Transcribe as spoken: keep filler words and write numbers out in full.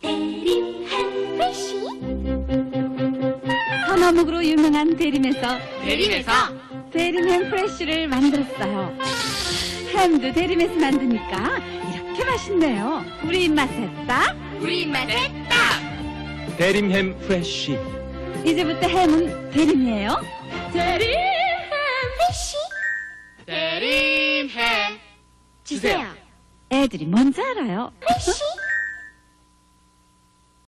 대림햄 프레쉬. 선어묵으로 유명한 대림에서 대림에서 대림햄 프레쉬를 만들었어요. 햄도 대림에서 만드니까 이렇게 맛있네요. 우리 입맛에 딱. 우리 입맛에 딱. 대림햄 프레쉬. 이제부터 햄은 대림이에요. 대림햄 프레쉬. 대림해 주세요. 애들이 뭔지 알아요. 프레쉬.